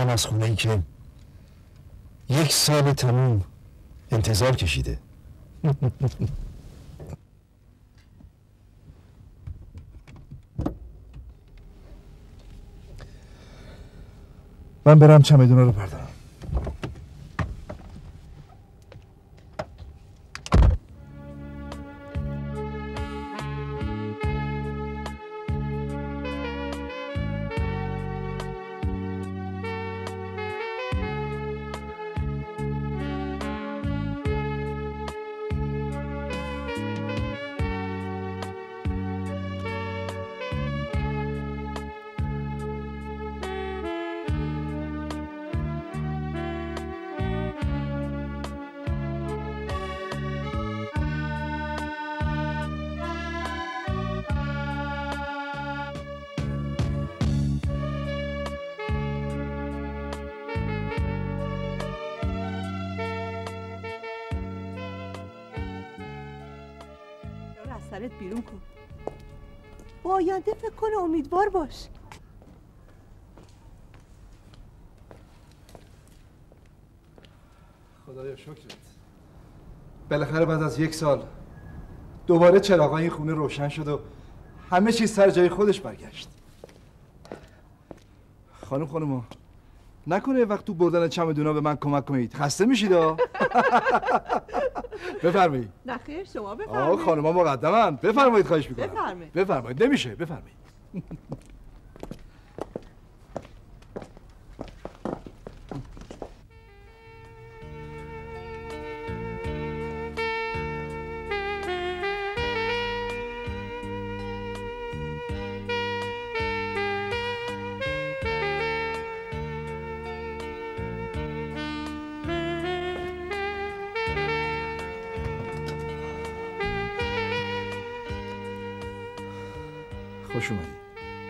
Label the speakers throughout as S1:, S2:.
S1: برم از خونه ای که 1 سال تموم انتظار کشیده. من برم چمدونا رو بردارم.
S2: سرت بیرون کن. با آینده فکر کن، امیدوار باش.
S1: خدایا شکرت. بالاخره بعد از 1 سال دوباره چراغای این خونه روشن شد و همه چیز سر جای خودش برگشت. خانم نکنه وقت تو بردن چمدونا به من کمک کنید. خسته میشید ها. بفرمایید.
S2: نه خیر، شما بفرمایید.
S1: خانوما مقدمن. بفرمایید، خواهش میکنم. بفرمایید. نمیشه. بفرمایید. خوش اومدید.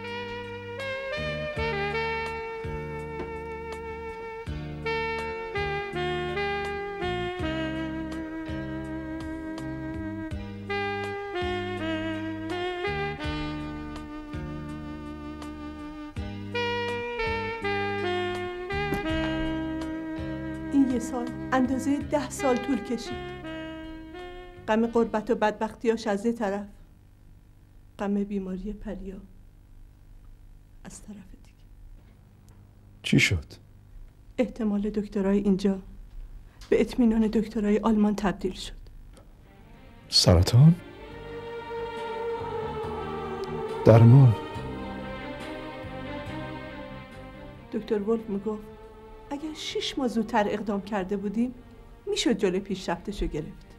S2: این 1 سال اندازه 10 سال طول کشید. غم غربت و بدبختیاش از یه طرف، غم بیماری پریا از طرف دیگه.
S1: چی شد؟
S2: احتمال دکترای اینجا به اطمینان دکترای آلمان تبدیل شد.
S1: سرطان؟ درمان؟
S2: دکتر ولف میگفت اگر 6 ماه زودتر اقدام کرده بودیم میشد جلوی پیشرفتشو گرفت.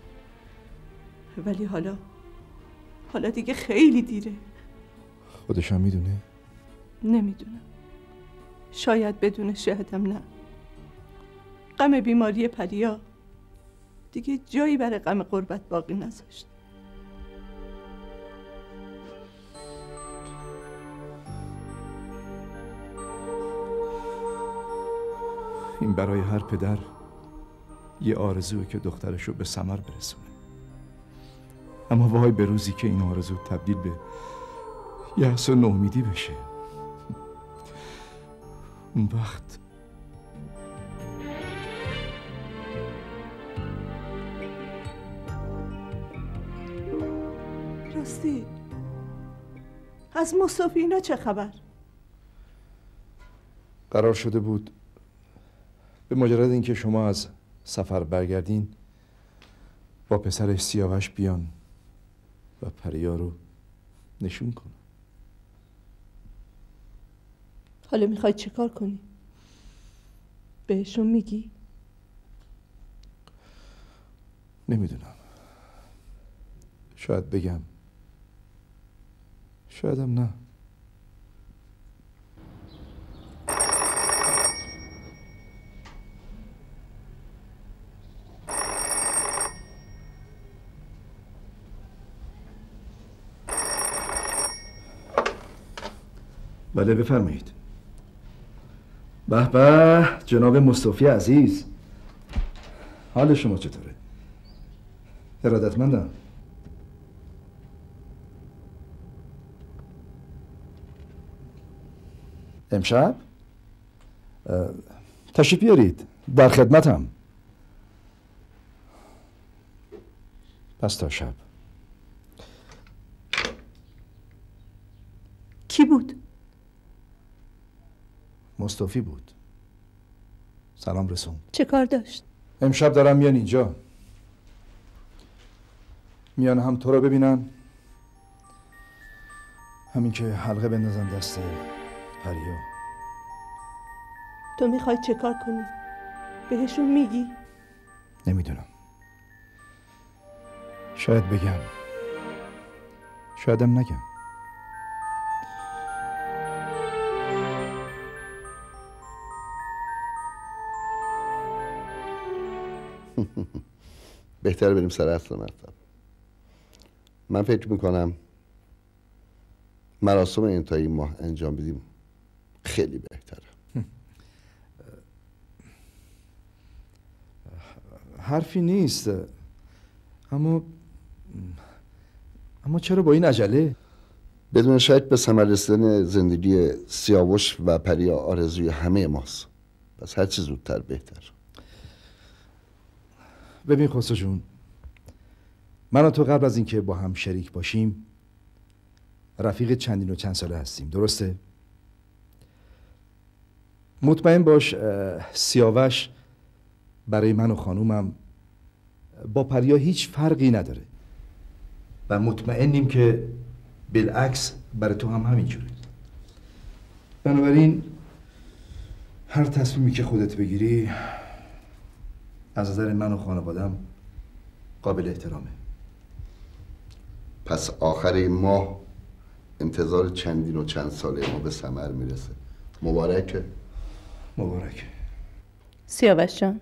S2: ولی حالا دیگه خیلی دیره.
S1: خودشم میدونه؟
S2: نمیدونم. شاید بدونه، شایدم نه. غم بیماری پریا دیگه جایی برای غم غربت باقی نذاشت.
S1: این برای هر پدر یه آرزوه که دخترشو به ثمر برسونه. اما وای به روزی که این آرزو تبدیل به یأس و نومیدی بشه. اون وقت
S2: راستی از مصطفی اینا چه خبر؟
S1: قرار شده بود به مجرد اینکه شما از سفر برگردین با پسرش سیاوش بیان و پریا رو نشون کنن.
S2: حالا میخوای چه کار کنی؟ بهشون میگی؟
S1: نمیدونم. شاید بگم، شایدم نه. بله بفرمایید. به به جناب مصطفی عزیز، حال شما چطوره؟ ارادتمندم. امشب؟ تشریف بیارید، در خدمتم. پس تا شب.
S2: کی بود؟
S1: مصطفی بود. سلام رسون.
S2: چه کار داشت؟
S1: امشب دارم میان اینجا. میان هم تو رو ببینن، همین که حلقه بندازن دست پریا.
S2: تو میخوای چه کار کنی؟ بهشون میگی؟
S1: نمیدونم. شاید بگم، شایدم نگم.
S3: بهتره بریم سر اصل مطلب. من فکر میکنم مراسم انتهایی ماه انجام بدیم خیلی بهتره.
S1: حرفی نیست، اما چرا با این عجله؟
S3: بدون شک به ثمر رسیدن زندگی سیاوش و پریا آرزوی همه ماست. پس هر چه زودتر بهتر.
S1: ببین خسرو جون، من و تو قبل از اینکه با هم شریک باشیم رفیق چندین و چند ساله هستیم، درسته؟ مطمئن باش سیاوش برای من و خانومم با پریا هیچ فرقی نداره و مطمئنیم که بالعکس برای تو هم همینجوره. بنابراین هر تصمیمی که خودت بگیری از نظر من و خانوادم قابل احترامه.
S3: پس آخر این ماه انتظار چندین و چند ساله ما به ثمر میرسه. مبارکه.
S1: مبارکه.
S2: سیاوش جان،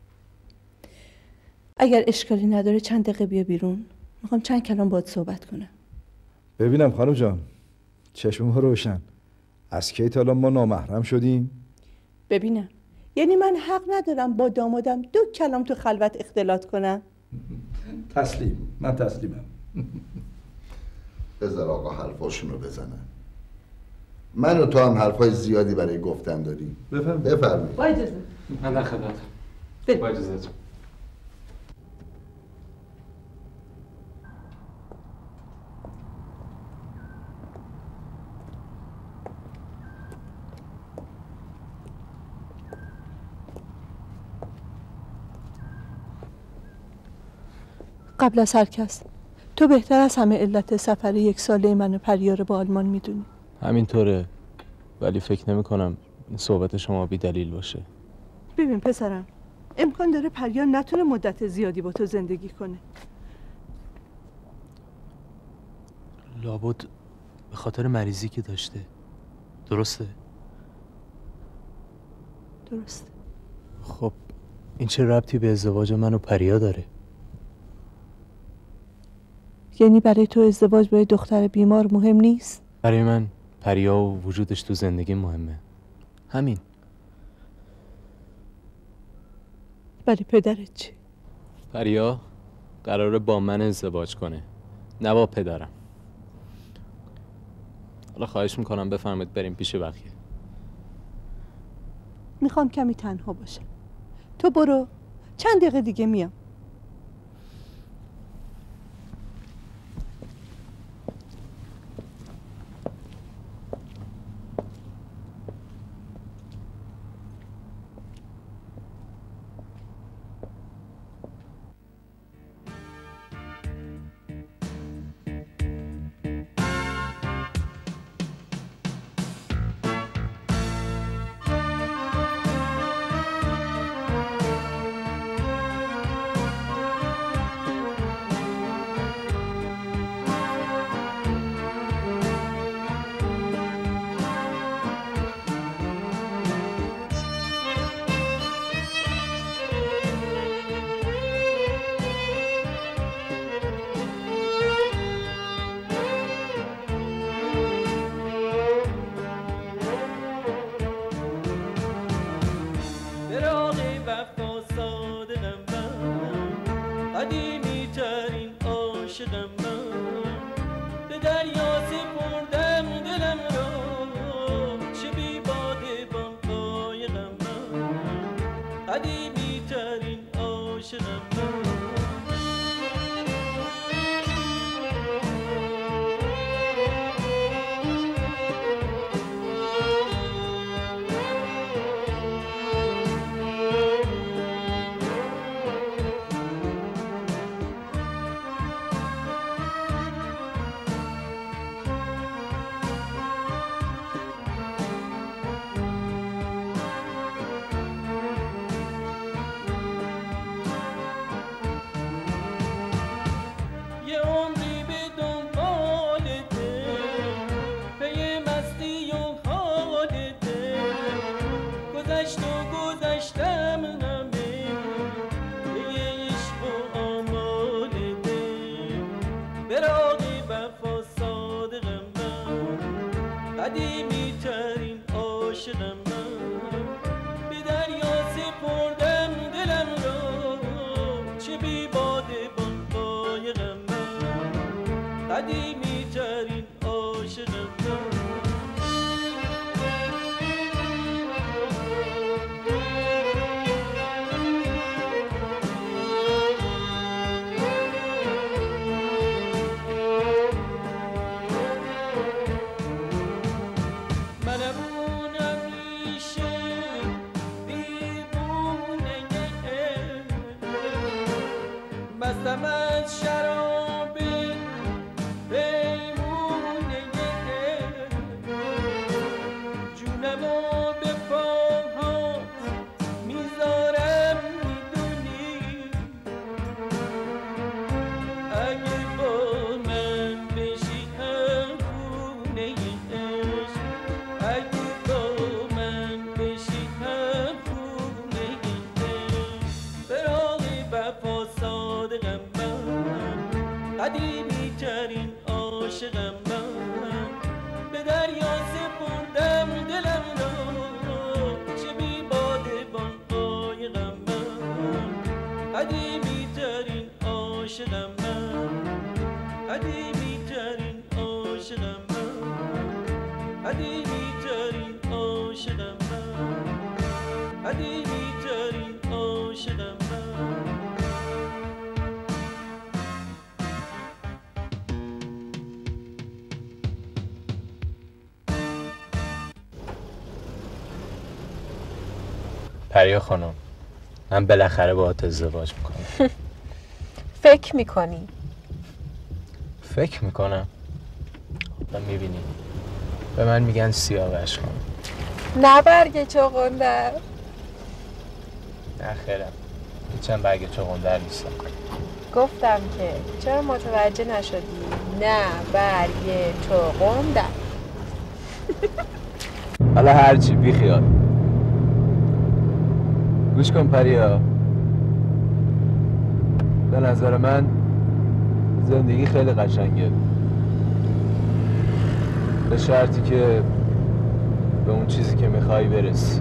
S2: اگر اشکالی نداره چند دقیقه بیا بیرون، میخوام چند کلام باهات صحبت کنم.
S1: ببینم خانم جان، چشم ها روشن. از کی تا الان ما نامحرم شدیم؟
S2: ببینم، یعنی من حق ندارم با دامادم 2 کلام تو خلوت اختلاط کنم؟
S1: من تسلیمم.
S3: بذار آقا حرفاشونو بزنن. من و تو هم حرفای زیادی برای گفتن داریم. بفرمایید.
S2: با اجازه.
S4: من در خدمتم. با اجازهتون.
S2: قبل از هر کس تو بهتر از همه علت سفر 1 ساله من و پریا رو با آلمان میدونی.
S4: همینطوره، ولی فکر نمی کنم این صحبت شما بی دلیل باشه.
S2: ببین پسرم، امکان داره پریا نتونه مدت زیادی با تو زندگی کنه.
S4: لابد به خاطر مریضی که داشته. درسته؟
S2: درسته.
S4: خب این چه ربطی به ازدواج من و پریا داره؟
S2: یعنی برای تو ازدواج با یه دختر بیمار مهم نیست؟
S4: برای من پریا و وجودش تو زندگی مهمه. همین.
S2: برای پدرت چی؟
S4: پریا قراره با من ازدواج کنه، نه با پدرم. حالا خواهش میکنم بفرمایید بریم پیش بقیه.
S2: میخوام کمی تنها باشم. تو برو، چند دقیقه دیگه میام.
S5: قدیمی ترین عاشقم من، به دریا سپردم دلم را، چه بی باده بان قایقم من، قدیمی ترین عاشقم من. بستم از شراب پیمونه، جونمو به پاها میذارم میدونی، اگه با من بشی همخونه عشق، اگه با من بشی همخونه عشق، فراق وفا صادقم من، قدیمی ترین عاشقم من، به دریا سپردم دلم را، چه بی باده بان قایقم من، قدیمی ترین عاشقم من، قدیمی ترین عاشقم من، قدیمی ترین عاشقم من، قدیمی ترین عاشقم من.
S4: پریا خانم، من بالاخره باهات ازدواج میکنم.
S6: فکر میکنی؟
S4: فکر میکنم. و میبینی به من میگن سیاوش خانم.
S6: نه برگ چغندر.
S4: نه خیرم، هیچم برگ چغندر نیستم.
S6: گفتم که چرا متوجه نشدی؟ نه برگ چغندر.
S4: حالا هرچی، بی خیال. گوش کن پریا، به نظر من زندگی خیلی قشنگه، به شرطی که به اون چیزی که میخوای برسی.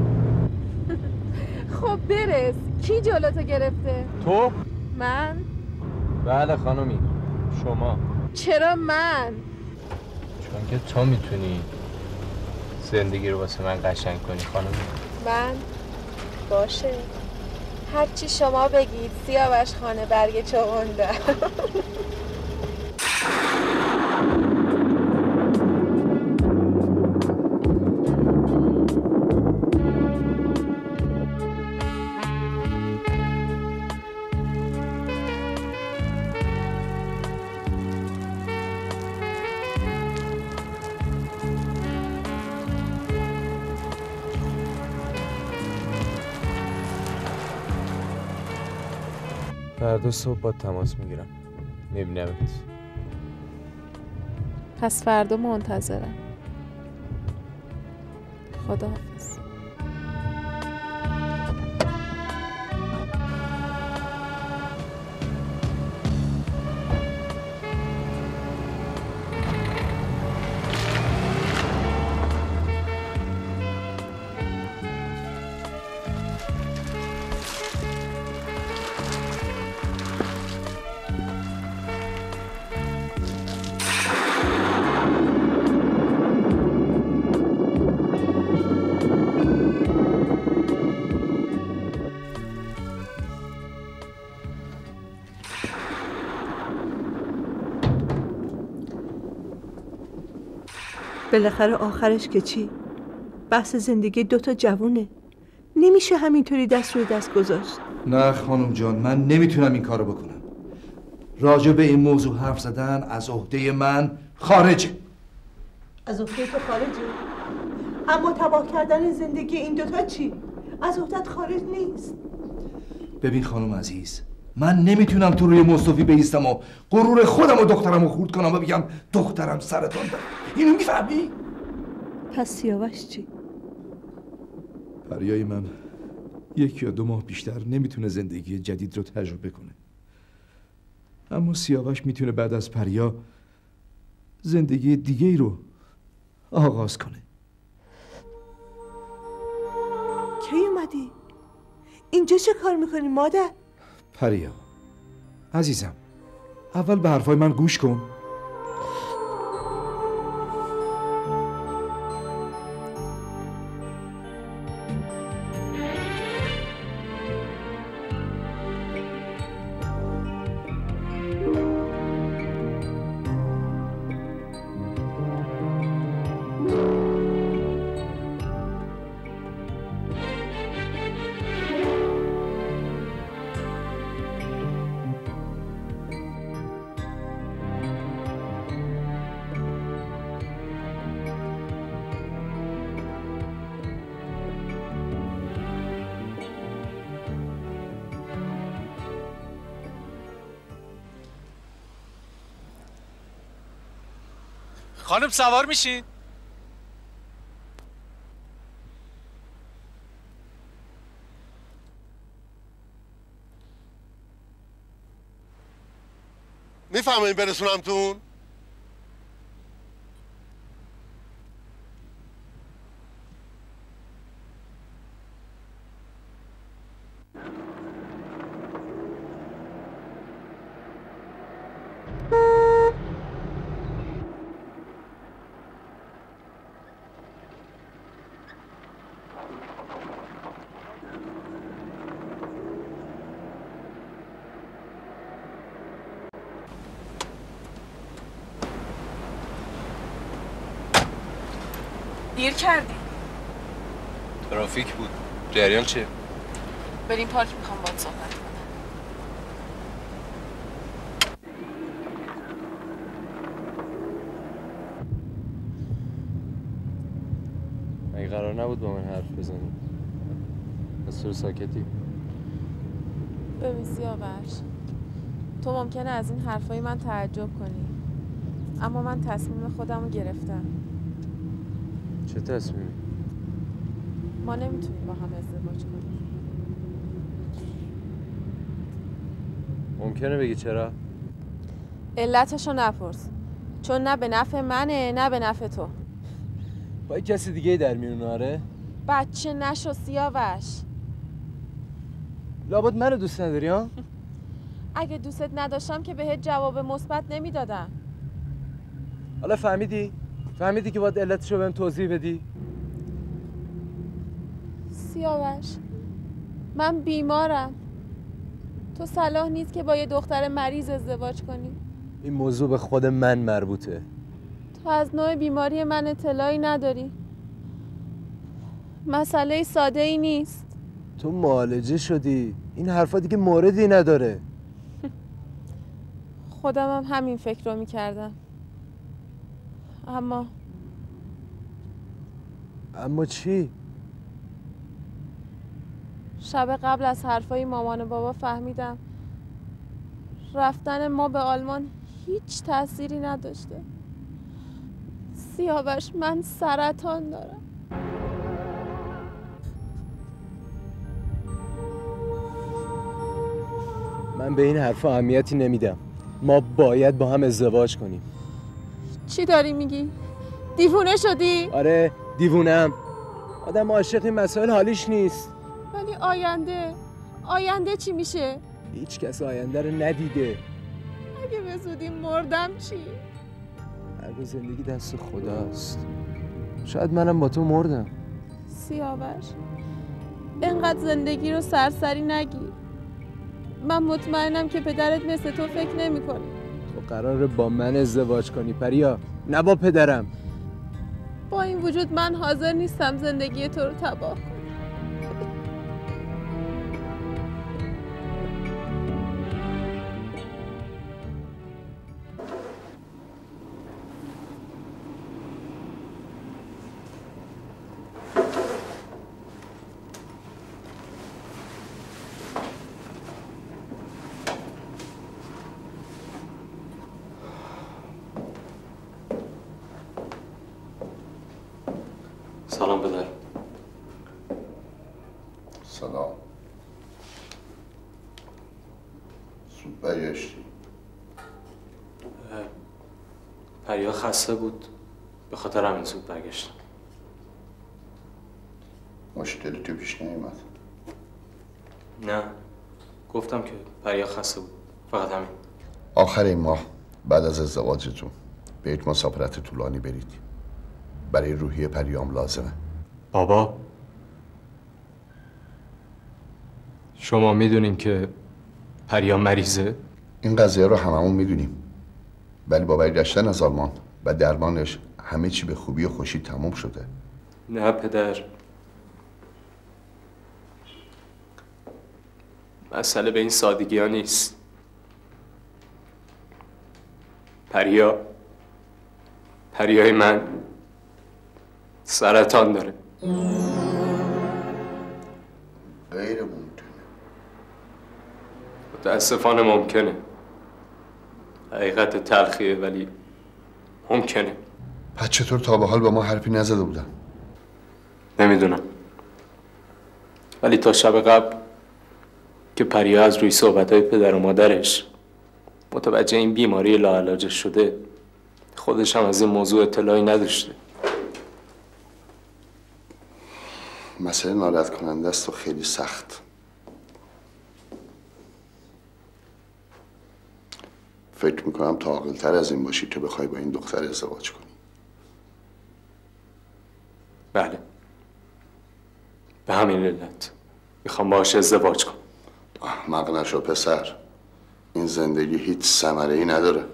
S6: خب برس. کی جلوتو گرفته؟
S4: تو؟
S6: من؟
S4: بله خانومی، شما.
S6: چرا من؟
S4: چون که تو میتونی زندگی رو واسه من قشنگ کنی خانومی.
S6: من؟ باشه، هرچی شما بگید سیاوش خانه برگ چغندر.
S4: فردا صبح با تماس میگیرم، میبینمت.
S6: پس فردا منتظرم. خداحافظ.
S2: بالاخره آخرش که چی؟ بحث زندگی دوتا جوونه، نمیشه همینطوری دست روی دست گذاشت.
S1: نه خانم جان، من نمیتونم این کارو بکنم. راجع به این موضوع حرف زدن از عهده من خارجه.
S2: از عهده تو خارجه؟ اما تباه کردن زندگی این دوتا چی؟ از عهدت خارج نیست.
S1: ببین خانم عزیز، من نمیتونم تو روی مصطفی بایستم و غرور خودم و دخترم رو خورد کنم و بگم دخترم سرطان داره. اینو میفهمی؟
S2: پس سیاوش چی؟
S1: پریای من 1 یا 2 ماه بیشتر نمیتونه زندگی جدید رو تجربه کنه، اما سیاوش میتونه بعد از پریا زندگی دیگه ای رو آغاز کنه.
S2: کی اومدی؟ اینجا چه کار میکنی مادر؟
S1: پریا عزیزم، اول به حرفای من گوش کن.
S7: خانم سوار میشین؟
S8: میفهمین برسونمتون؟
S6: دیر کردی.
S4: ترافیک بود. جریان چیه؟
S6: بریم پارک، میخوام باهات صحبت کنم.
S4: مگه قرار نبود با من حرف بزنی؟ از چرا ساکتی؟
S6: ببین سیاوش، تو ممکنه از این حرفای من تعجب کنی، اما من تصمیم خودم رو گرفتم.
S4: چه تصمیمی؟
S6: ما نمیتونیم با هم ازدواج کنیم.
S4: ممکنه بگی چرا؟
S6: علتشو نپرس، چون نه به نفع منه نه به نفع تو.
S4: با کسی دیگه در میونه؟ آره؟
S6: بچه نشو سیاوش.
S4: لابد منو دوست نداری ها؟
S6: اگه دوستت نداشتم که بهت جواب مثبت نمیدادم.
S4: حالا فهمیدی؟ فهمیدی که باید علتشو بهم توضیح بدی؟
S6: سیاوش، من بیمارم. تو صلاح نیست که با یه دختر مریض ازدواج کنی.
S4: این موضوع به خود من مربوطه.
S6: تو از نوع بیماری من اطلاعی نداری. مسئله ساده ای نیست.
S4: تو معالجه شدی. این حرفا دیگه موردی نداره.
S6: خودم هم همین فکر رو میکردم.
S4: اما چی؟
S6: شب قبل از حرفای مامان و بابا فهمیدم رفتن ما به آلمان هیچ تأثیری نداشته. سیاوش، من سرطان دارم.
S4: من به این حرفا اهمیتی نمیدم. ما باید با هم ازدواج کنیم.
S6: چی داری میگی؟ دیوونه شدی؟
S4: آره دیوونم. آدم عاشق این مسائل حالیش نیست.
S6: ولی آینده چی میشه؟
S4: هیچ کس آینده رو ندیده.
S6: اگه به زودی مردم چی؟
S4: هر زندگی دست خداست. شاید منم با تو مردم.
S6: سیاوش، اینقدر زندگی رو سرسری نگیر. من مطمئنم که پدرت مثل تو فکر نمی‌کنه.
S4: تو قراره با من ازدواج کنی پریا، نه با پدرم.
S6: با این وجود من حاضر نیستم زندگی تو رو تباه کنم.
S9: سلام پدر.
S3: سلام. زود برگشتی؟
S9: پریا خسته بود.
S4: به خاطر همین زود برگشتم.
S3: مشکلی تو پیش نیومد؟
S4: نه، گفتم که پریا خسته بود، فقط همین.
S3: آخر این ماه بعد از ازدواجتون به یک مسافرت طولانی برید. برای روحیه پریام لازمه.
S4: بابا شما میدونین که پریا مریضه؟
S3: این قضیه رو هممون میدونیم، ولی با برگشتن از آلمان و درمانش همه چی به خوبی و خوشی تموم شده.
S4: نه پدر، مسئله به این سادگی ها نیست. پریای من سرطان داره.
S3: غیر ممکنه.
S4: متاسفانه ممکنه. حقیقت تلخیه ولی ممکنه.
S3: پس چطور تا به حال با ما حرفی نزده بودن؟
S4: نمیدونم، ولی تا شب قبل که پریا از روی صحبتهای پدر و مادرش متوجه این بیماری لاعلاجش شده، خودش هم از این موضوع اطلاعی نداشته.
S3: مسئله ناراحت کننده است و خیلی سخت. فکر میکنم تا عاقل‌تر از این باشی که بخوای با این دختر ازدواج کنی.
S4: بله، به همین علت میخوام باهاش ازدواج کنم.
S3: احمق نشو پسر، این زندگی هیچ ثمره‌ای نداره.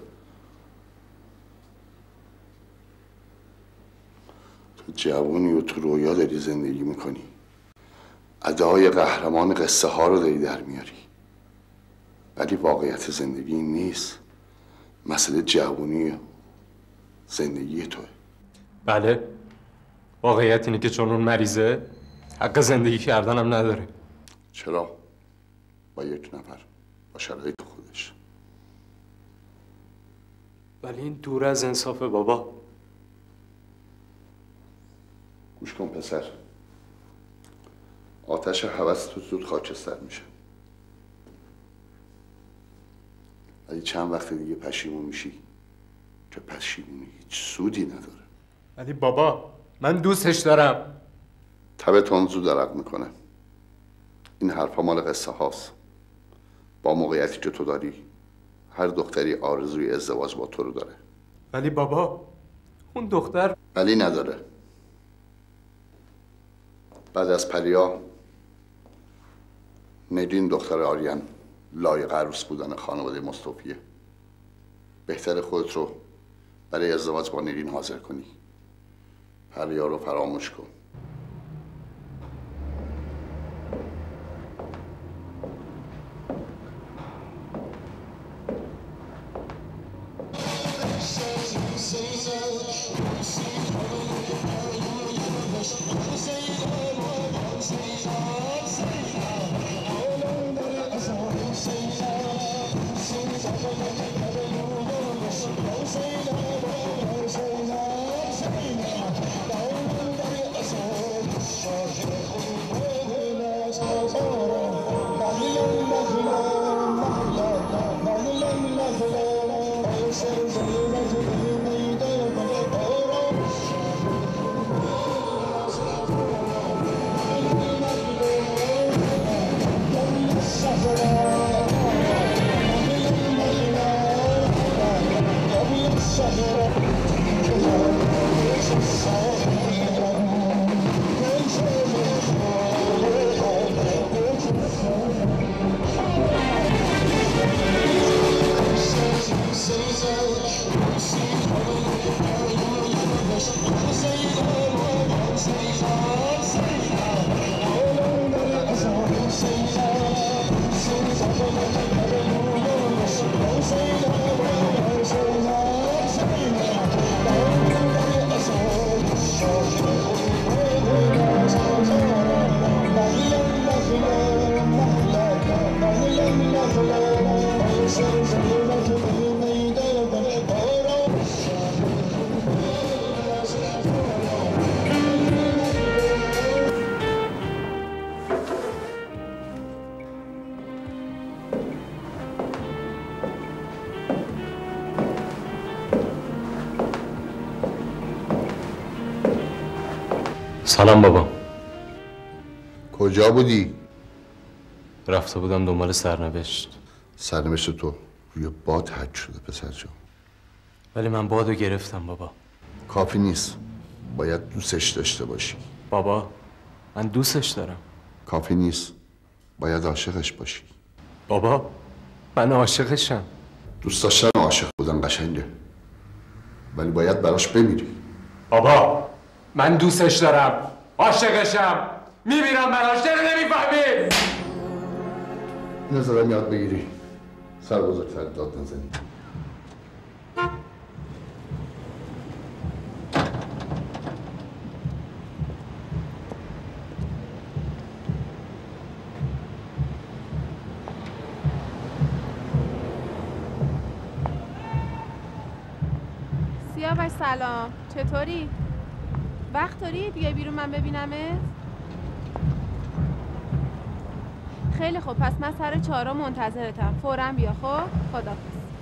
S3: تو جوونی و تو رویا داری زندگی میکنی، ادای قهرمان قصه ها رو داری در میاری، ولی واقعیت زندگی این نیست. مسئله جوونی و زندگی توه.
S4: بله، واقعیت اینه که چون اون مریضه حق زندگی کردن هم نداره.
S3: چرا؟ با یک نفر با شرایط خودش.
S4: ولی این دور از انصافه بابا.
S3: گوش کن پسر، آتش هوس تو زود خاکستر میشه، ولی چند وقت دیگه پشیمون میشی که پشیمونی هیچ سودی نداره.
S4: ولی بابا من دوستش دارم.
S3: تبتون زود عرق میکنه. این حرفا مال قصه هاست. با موقعیتی که تو داری هر دختری آرزوی ازدواج با تو رو داره.
S4: ولی بابا اون دختر
S3: ولی نداره. بعد از پریا نگین دختر آریان لایق عروس بودن خانواده مصطفیه. بهتر خودت رو برای ازدواج با نگین حاضر کنی. پریا رو فراموش کن.
S4: سلام بابا.
S3: کجا بودی؟
S4: رفته بودم دنبال سرنوشت.
S3: سرنوشت تو روی باد حک شده پسر جان.
S4: ولی من بادو گرفتم بابا.
S3: کافی نیست، باید دوستش داشته باشی.
S4: بابا من دوستش دارم.
S3: کافی نیست، باید عاشقش باشی.
S4: بابا من عاشقشم.
S3: دوست داشتن و عاشق بودن قشنگه، ولی باید براش بمیری.
S4: بابا من دوستش دارم، عاشقشم، میمیرم براش. چرا نمیفهمی؟
S3: نظرم یاد بگیری، سر بزرگتر داد نزنی.
S6: سیاوش سلام، چطوری؟ وقت داری بیای بیرون من ببینمت؟ خیلی خوب، پس من سر 4 منتظرتم. فوراً بیا. خب خداحافظ.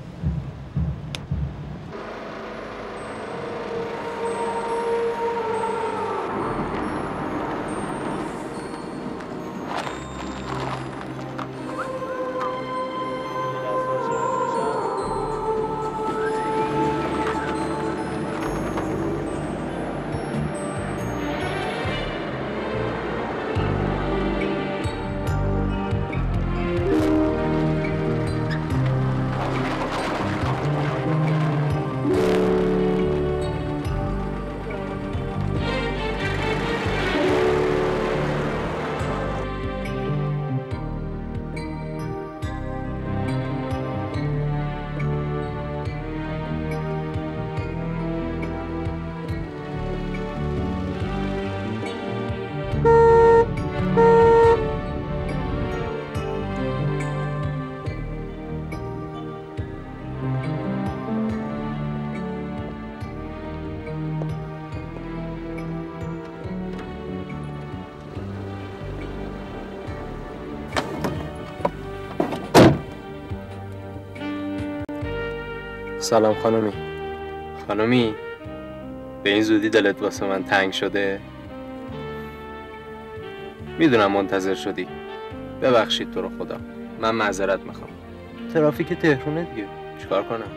S4: سلام خانومی. خانومی به این زودی دلت واسه من تنگ شده؟ میدونم منتظر شدی، ببخشید تو رو خدا، من معذرت میخوام. ترافیک تهرونه دیگه، چیکار کنم؟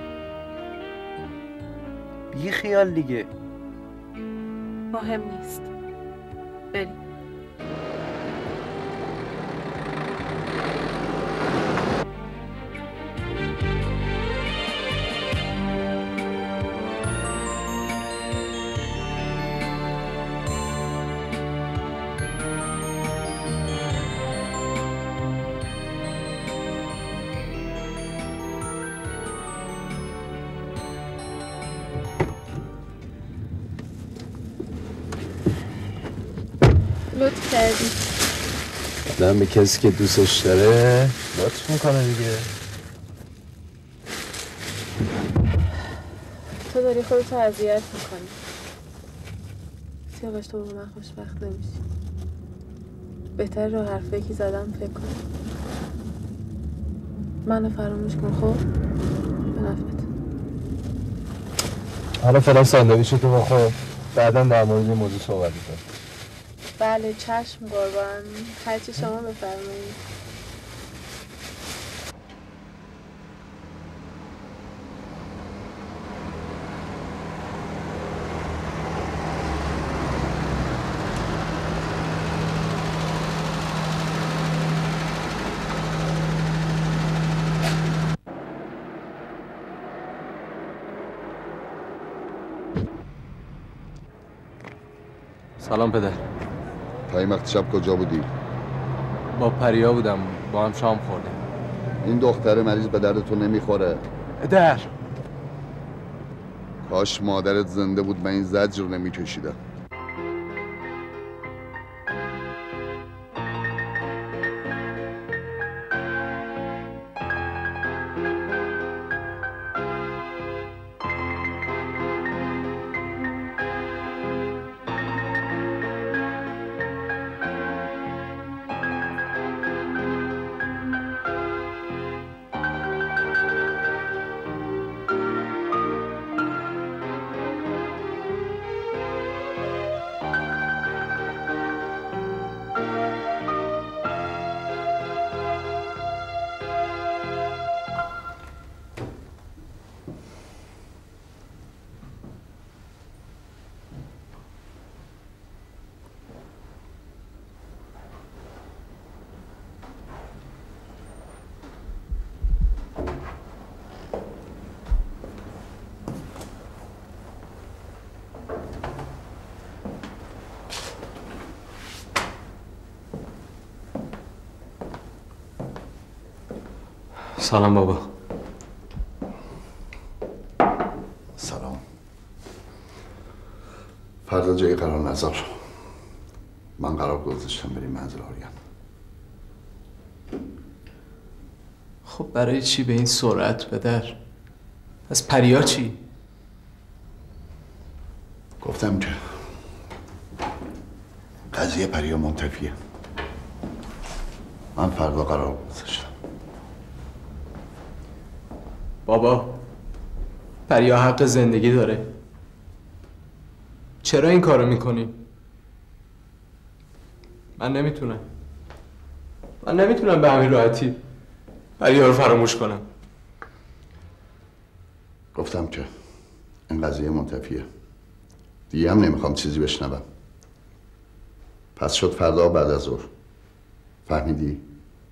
S4: بی خیال دیگه.
S6: مهم نیست، بریم. لطف کردی.
S4: آدم به کسی که دوستش داره لطف میکنه دیگه.
S6: تو داری خودتو اذیت میکنی. سیاوش تو با من خوشبخت نمیشی. بهتر رو حرفی که زدم فکر کن. منو فراموش کن. خب به نفعت.
S4: حالا فعلا ساندویچتو بخور، بعدا در مورد این موضوع صحبت میکنیم.
S6: بله چشم قربان، هرچی شما بفرمایید.
S4: سلام پدر.
S3: تا این وقت شب کجا بودی؟
S4: با پریا بودم، با هم شام خوردیم.
S3: این دختر مریض به درد تو نمیخوره.
S4: پدر
S3: کاش مادرت زنده بود، من این زجر نمیکشیدم.
S4: سلام بابا.
S3: سلام. فردا جایی قرار نذار. من قرار گذاشتم بریم منزل آریان.
S4: خب برای چی به این سرعت پدر؟ از پریا چی؟
S3: گفتم که قضیه پریا منتفیه. من فردا قرار گذاشتم.
S4: بابا پریا حق زندگی داره. چرا این کارو میکنی؟ من نمیتونم به همین راحتی پریا رو فراموش کنم.
S3: گفتم که این قضیه منتفیه. دیگه هم نمیخوام چیزی بشنوم. پس شد فردا بعد از ظهر. فهمیدی؟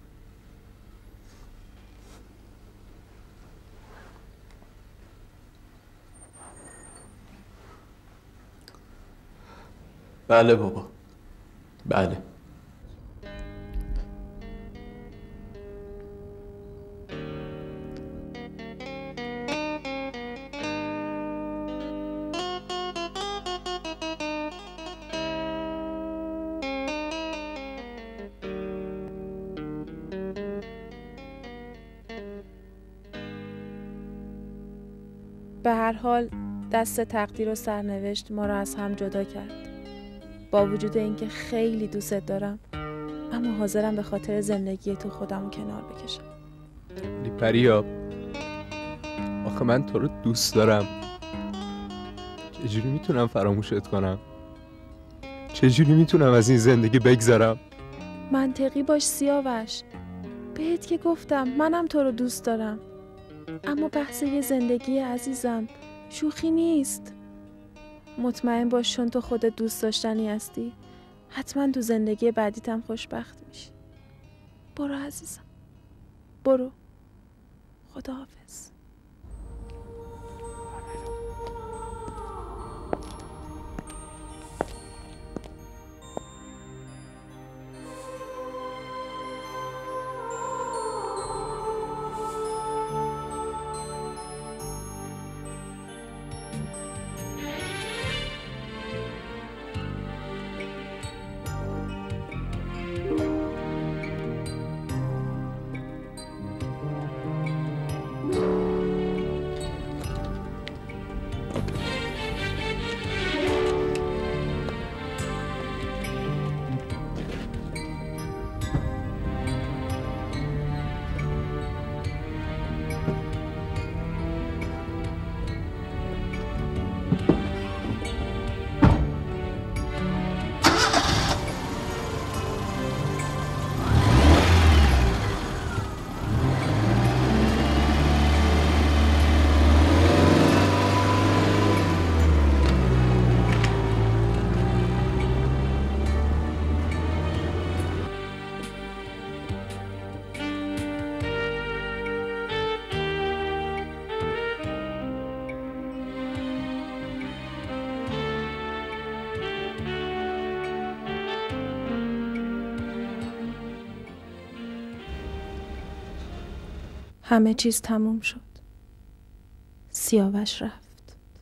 S4: بله بابا، بله.
S6: به هر حال دست تقدیر و سرنوشت ما را از هم جدا کرد. با وجود اینکه خیلی دوست دارم، اما حاضرم به خاطر زندگی تو خودم رو کنار بکشم.
S4: پریا، آخه من تو رو دوست دارم. چجوری میتونم فراموشت کنم؟ چجوری میتونم از این زندگی بگذرم؟
S6: منطقی باش سیاوش. بهت که گفتم منم تو رو دوست دارم، اما بحث یه زندگی عزیزم شوخی نیست. مطمئن باش چون تو خودت دوست داشتنی هستی، حتما تو زندگی بعدیتم خوشبخت میشی. برو عزیزم، برو. خداحافظ. همه چیز تموم شد. سیاوش رفت.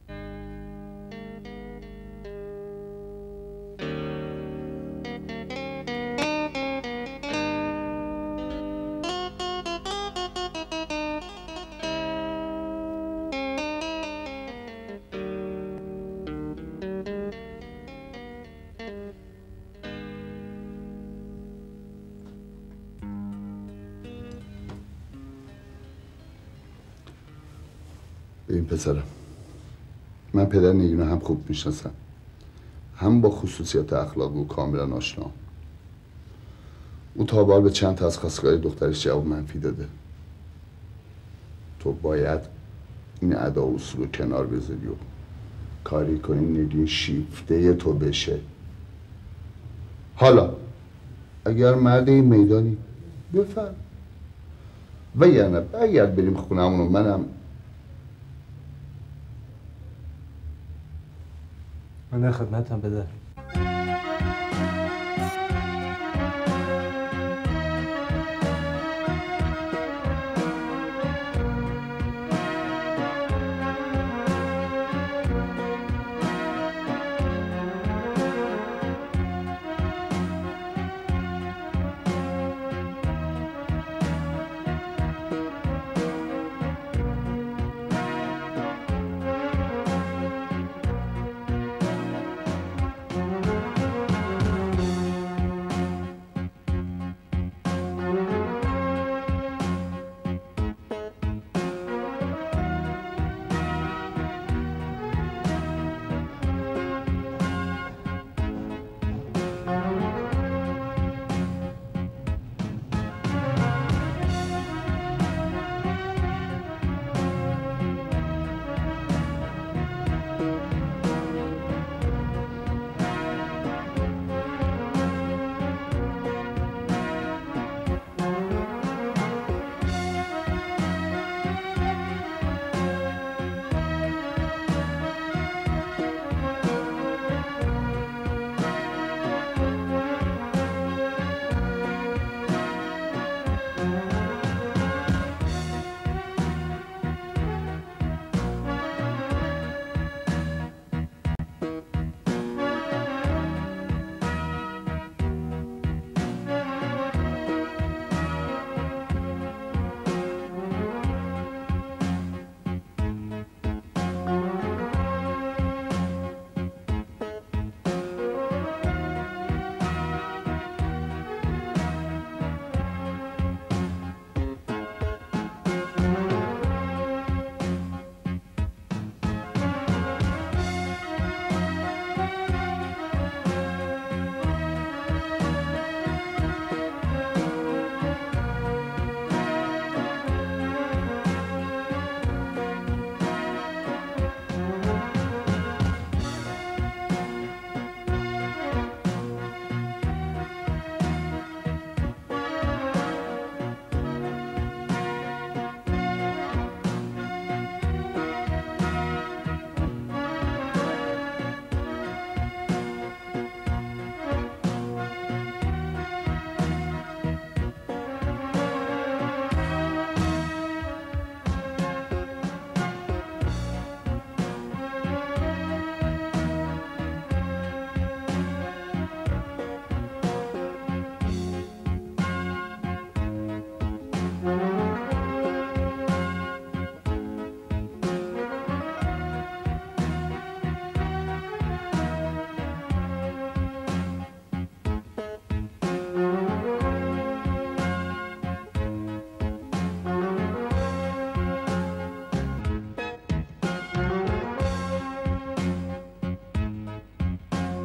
S3: این پسرم، من پدر نگینو هم خوب میشناسم، هم با خصوصیات اخلاقی و کاملا آشنا. او تا بار به چند تا از خواستگاه‌های دخترش جواب منفی داده. تو باید این ادا و اصول رو کنار بذاری و کاری کنی نگین شیفته تو بشه. حالا اگر مرد این میدانی بفرم، و یعنی برگرد بریم خونمون و منم
S4: من در خدمتم پدر.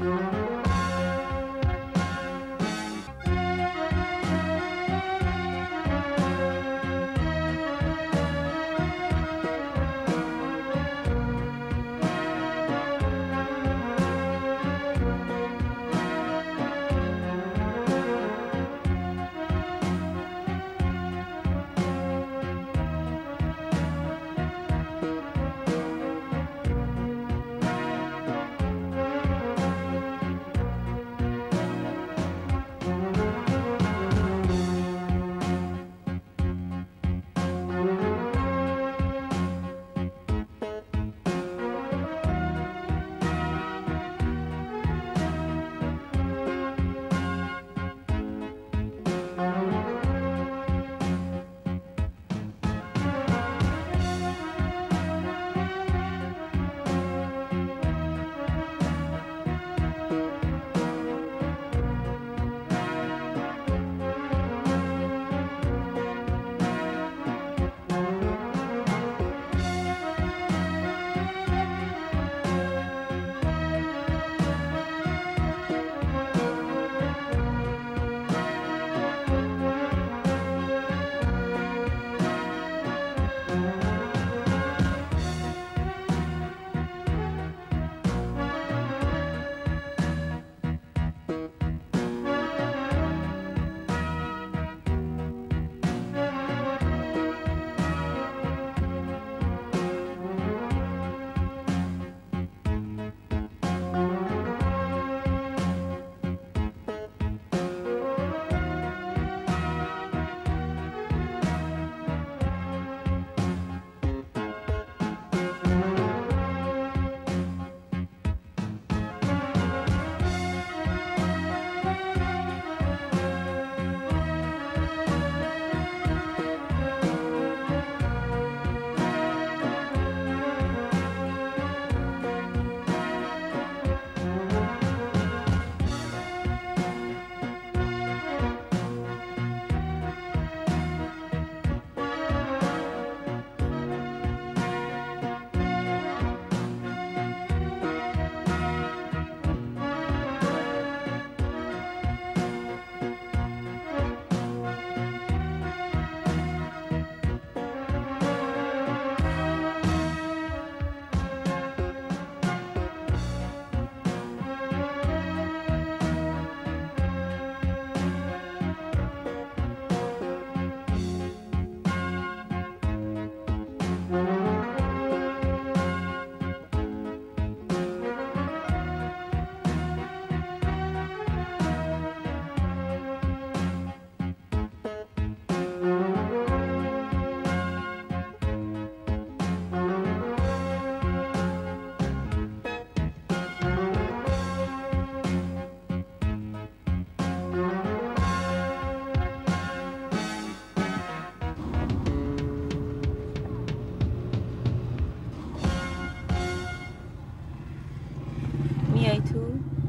S9: میای تو؟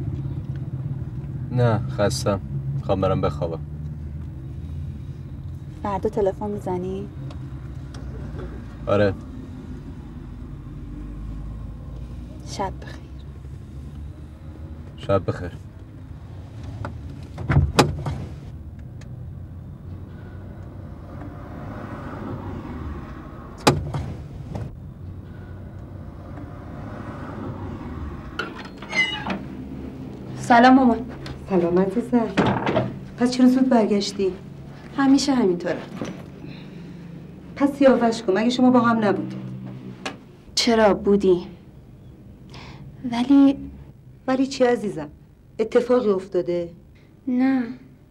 S4: نه خستم، میخوام برم بخوابم.
S9: فردا تلفن میزنی؟
S4: آره.
S9: شب بخیر.
S4: شب بخیر.
S9: سلام مامان.
S10: سلام عزیزم. پس چرا زود برگشتی؟
S9: همیشه همینطوره.
S10: پس سیاوش کن، مگه شما با هم نبودید؟
S9: چرا بودی؟
S10: ولی چی عزیزم؟ اتفاقی افتاده؟
S9: نه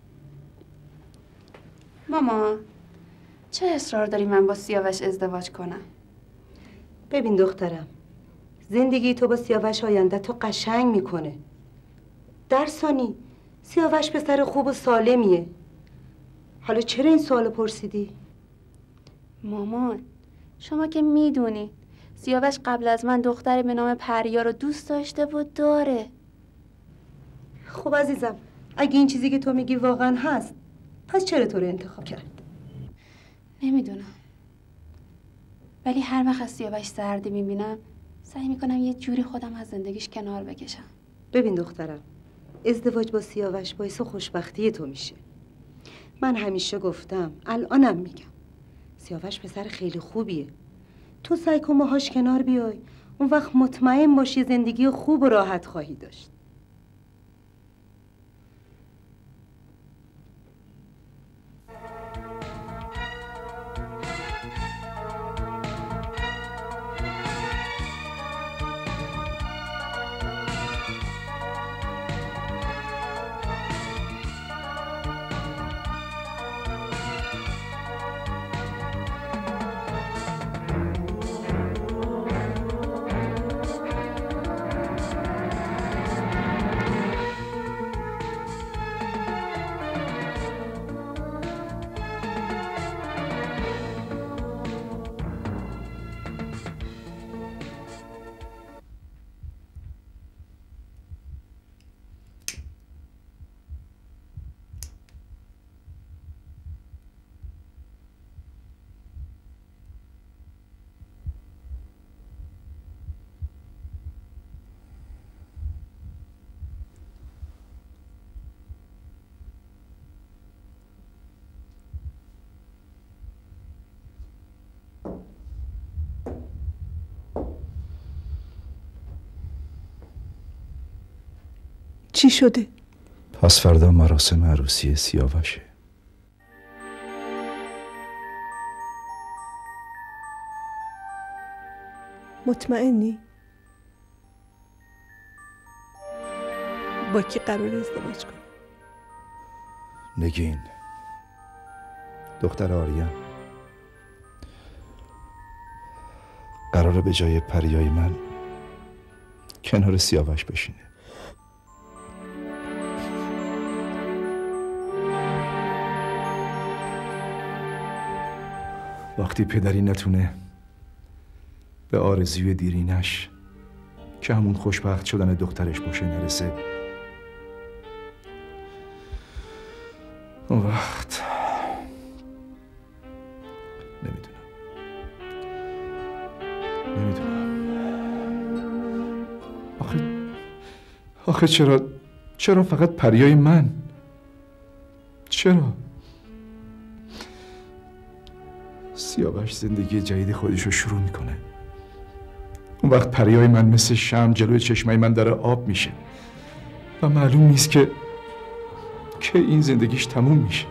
S9: ماما، چه اصرار داری من با سیاوش ازدواج کنم؟
S10: ببین دخترم، زندگی تو با سیاوش آینده تو قشنگ میکنه. در ثانی سیاوش پسر خوب و سالمیه. حالا چرا این سوالو پرسیدی؟
S9: مامان، شما که میدونی سیاوش قبل از من دختری به نام پریا رو دوست داشته و داره.
S10: خب عزیزم، اگه این چیزی که تو میگی واقعا هست، پس چرا تو رو انتخاب کرد؟
S9: نمیدونم، ولی هر وقت از سیاوش سردی میبینم سعی میکنم یه جوری خودم از زندگیش کنار بکشم.
S10: ببین دخترم، ازدواج با سیاوش باعث خوشبختی تو میشه. من همیشه گفتم، الانم میگم، سیاوش پسر خیلی خوبیه. تو سعی کن باهاش کنار بیای، اون وقت مطمئن باشی زندگی خوب و راحت خواهی داشت.
S2: چی شده؟
S1: پس فردا مراسم عروسی سیاوشه.
S2: مطمئنی؟ با کی قرار ازدواج کنی؟
S1: نگین، دختر آریا، قراره به جای پریای من کنار سیاوش بشینه. وقتی پدری نتونه به آرزوی دیرینش که همون خوشبخت شدن دخترش باشه نرسه، اون وقت نمیدونم آخه چرا فقط پریای من؟ چرا؟ سیاوش زندگی جدید خودش رو شروع میکنه، اون وقت پریای من مثل شمع جلوی چشمای من داره آب میشه و معلوم نیست که این زندگیش تموم میشه.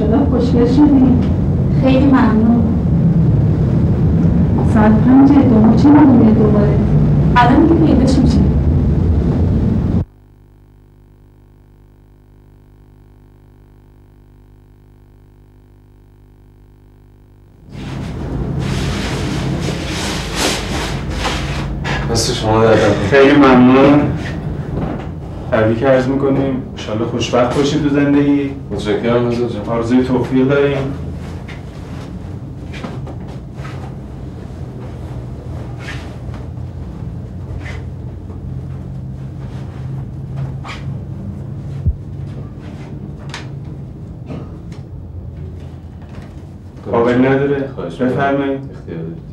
S11: ماشاءالله خوشگل شدی.
S9: خیلی ممنون.
S11: ساعت 5 دومو چه می‌دونی دوباره؟ الان که پیداش میشه.
S4: مثل شما دادم.
S12: خیلی ممنون. تبریک عرض میکنیم. انشالله خوشبخت باشید تو زندگی.
S4: متشکرم رضا جان.
S12: آرزوی توفیق داریم. قابل نداره. بفرمایید.
S4: اختیار دارید.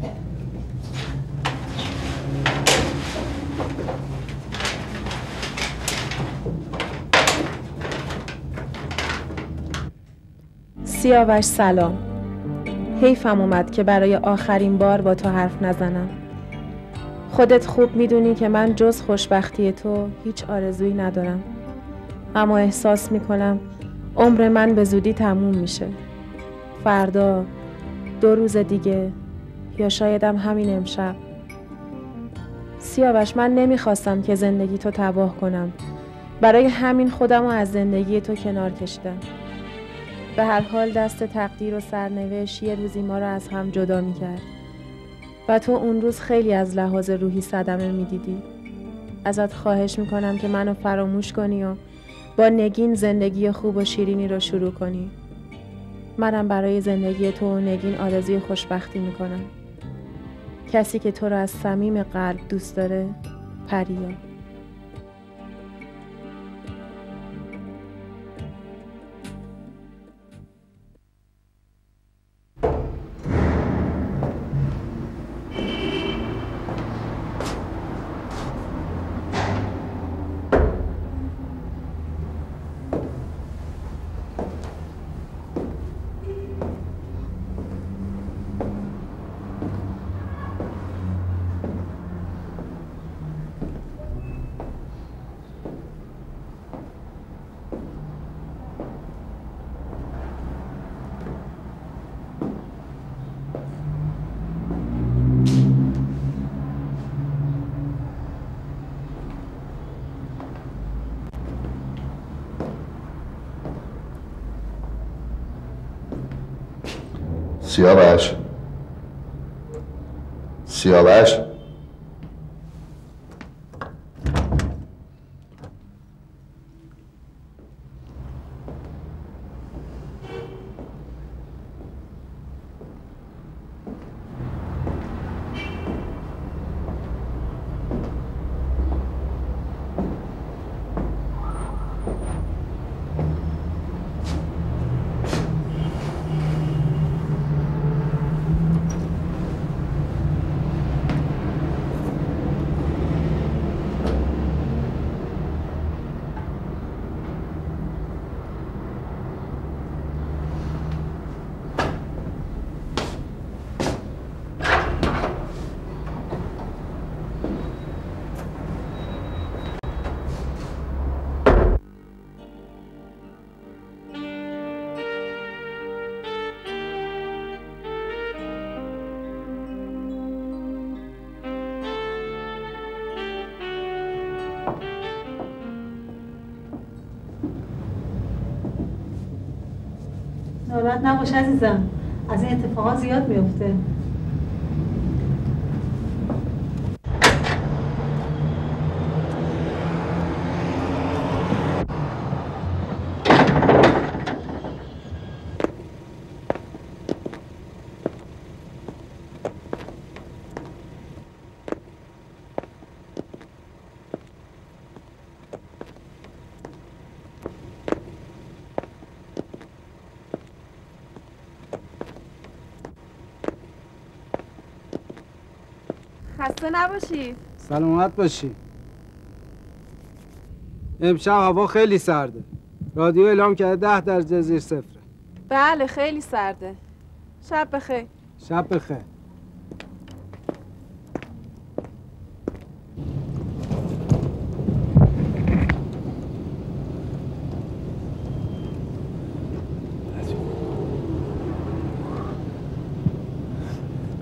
S6: سیاوش سلام. حیفم اومد که برای آخرین بار با تو حرف نزنم. خودت خوب میدونی که من جز خوشبختی تو هیچ آرزویی ندارم. اما احساس میکنم عمر من به زودی تموم میشه. فردا، 2 روز دیگه، یا شایدم همین امشب. سیاوش من نمیخواستم که زندگی تو تباه کنم. برای همین خودم رو از زندگی تو کنار کشیدم. به هر حال دست تقدیر و سرنوشت یه روزی ما رو از هم جدا میکرد و تو اون روز خیلی از لحاظ روحی صدمه میدیدی. ازت خواهش میکنم که منو فراموش کنی و با نگین زندگی خوب و شیرینی رو شروع کنی. منم برای زندگی تو و نگین آرزوی خوشبختی میکنم. کسی که تو رو از صمیم قلب دوست داره، پریا.
S3: سیاوش سیاوش
S11: ناراحت نباش عزیزم، از این اتفاقات زیاد میفته.
S6: خسته نباشی.
S13: سلامت باشی. امشب هوا خیلی سرده. رادیو اعلام کرده 10 درجه زیر صفره.
S6: بله خیلی سرده. شب بخیر.
S13: شب بخیر.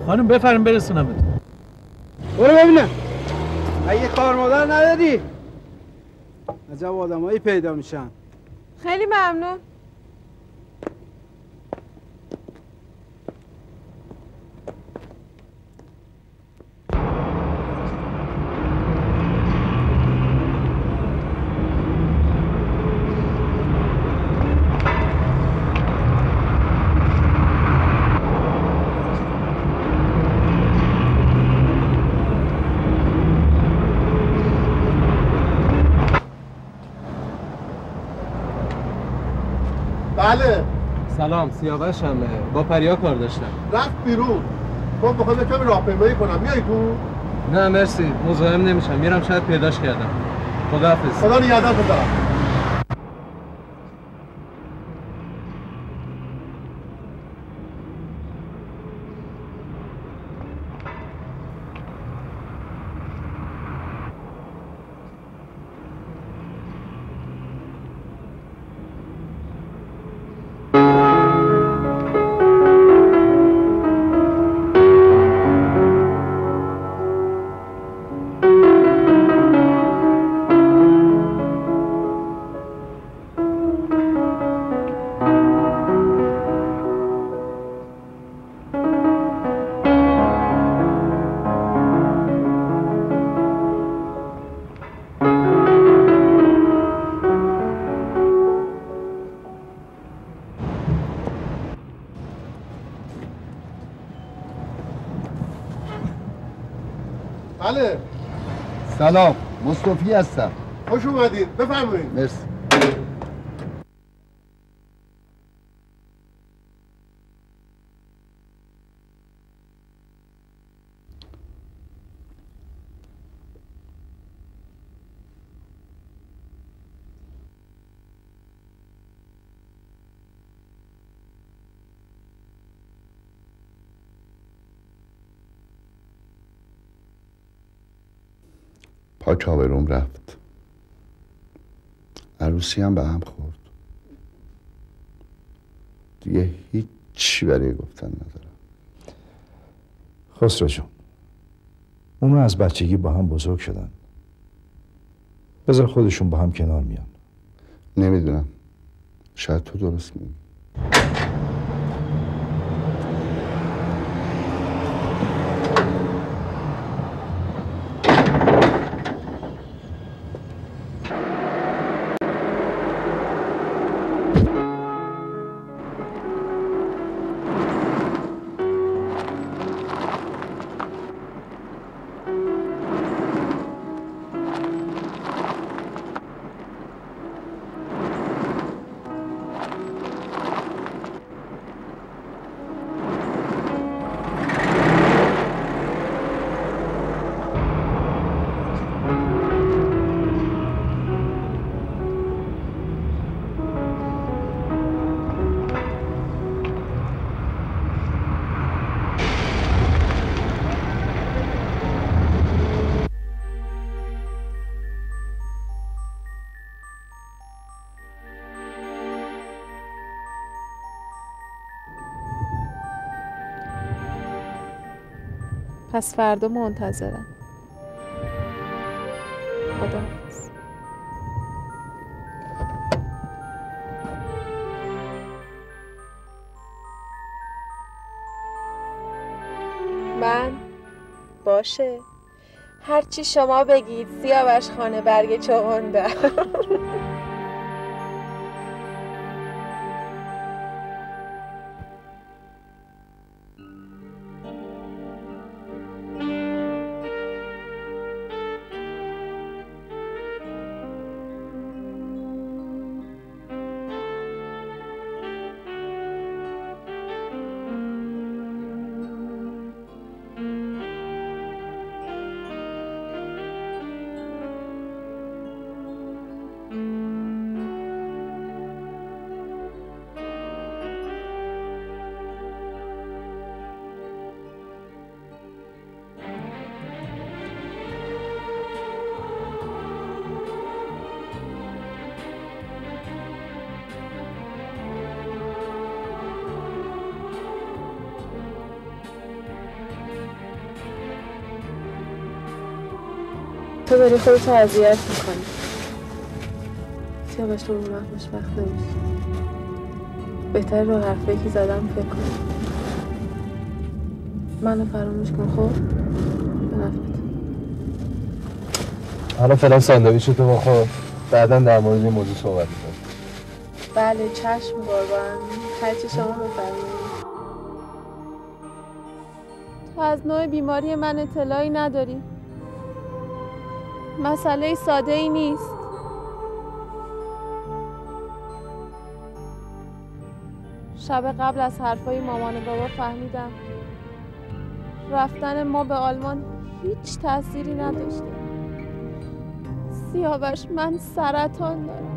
S14: خانم بفرم برسونم.
S13: برو ببینم اگه کار مادر نداری عجب آدمایی پیدا میشن.
S6: خیلی ممنون.
S8: بله.
S15: سلام، سیاوشم. با پریا کار داشتم.
S8: رفت بیرون. من بخوام کمی راهپیمایی کنم. میای تو؟
S15: نه مرسی، مزاحم نمیشم. میرم شاید پیداش کردم. خداحافظ.
S8: خدا نگهدار پسرم. بله.
S16: سلام، مصطفی هستم.
S8: خوش اومدید. بفرمایید.
S16: مرسی.
S3: پاک آبروم رفت. عروسی هم به هم خورد. دیگه هیچی برای گفتن ندارم.
S1: خسرو جون، اونا از بچگی با هم بزرگ شدن. بذار خودشون با هم کنار میان.
S3: نمیدونم، شاید تو درست میگی.
S6: پس فردا منتظرم. خداحافظ. من باشه هرچی شما بگید. سیاوش خانه برگ چغنده. تو داری خودتو اذیت میکنی. سیاوش تو رو من خوشبخت نمیشی. بهتره رو حرفایی که زدم فکر کنی. منو فراموش کن خب؟ به نفعت.
S15: حالا فعلا ساندویچتو بخور، بعدا در مورد این موضوع صحبت می‌کنیم.
S6: بله چشم قربان، هرچی شما بفرمایید. تو از نوع بیماری من اطلاعی نداری. مسئله ساده ای نیست. شب قبل از حرفای مامان و بابا فهمیدم رفتن ما به آلمان هیچ تأثیری نداشته. سیاوش من سرطان دارم.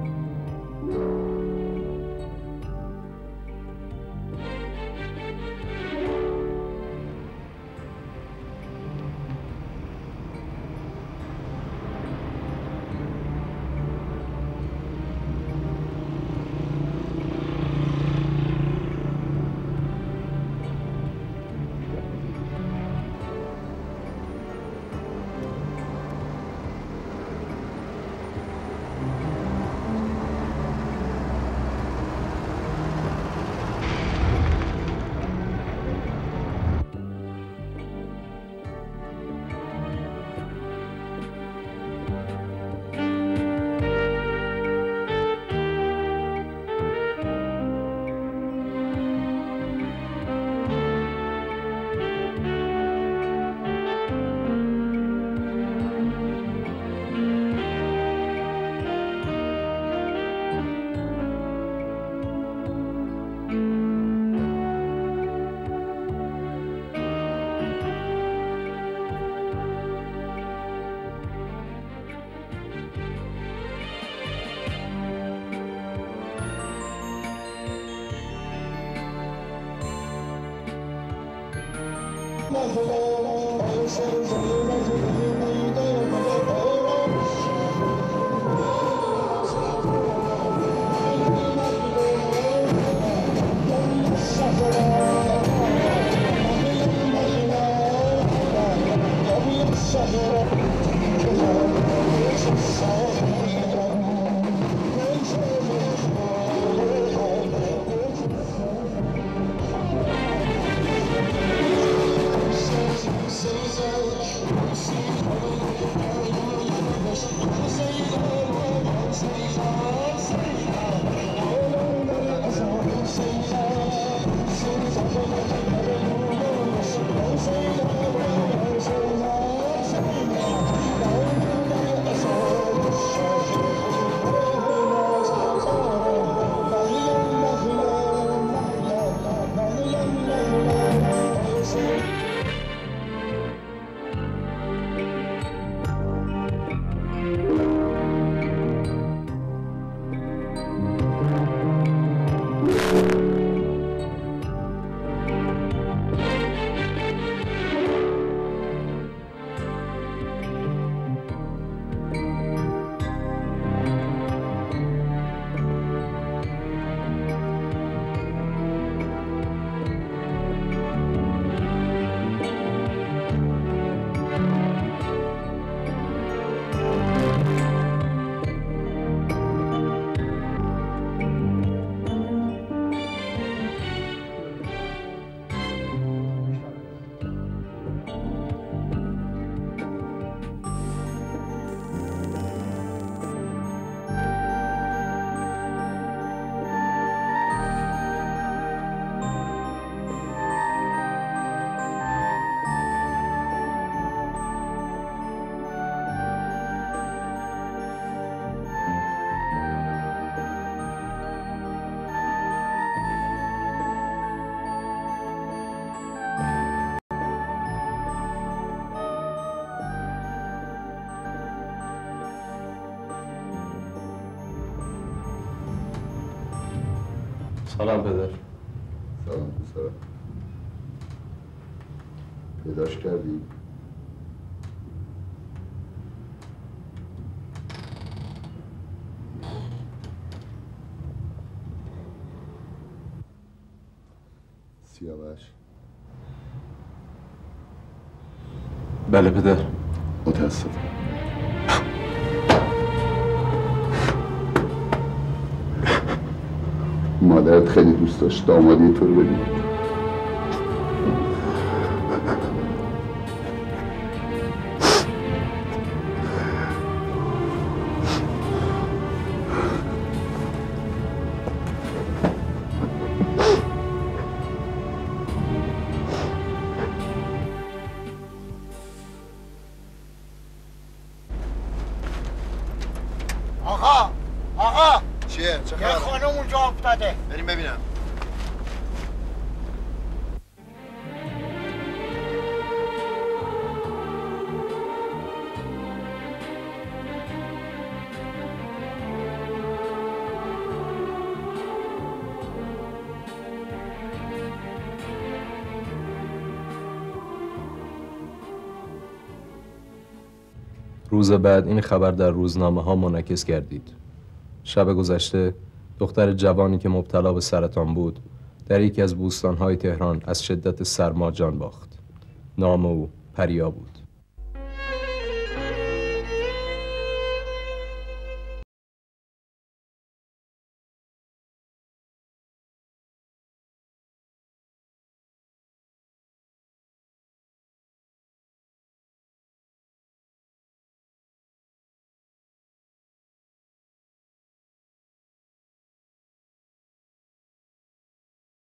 S15: سلام پدر.
S3: سلام پسرم. پیداش کردی؟ سیاوش.
S15: بله پدر.
S3: متاسفم. مادرت خیلی دوست داشت دامادی تو رو ببینه.
S8: آقا
S16: چیه؟ چه
S8: یه خانم اونجا افتاده.
S16: بریم ببینم.
S15: روز بعد این خبر در روزنامه ها منعکس گردید. شب گذشته دختر جوانی که مبتلا به سرطان بود در یکی از بوستان‌های تهران از شدت سرما جان باخت. نام او پریا بود.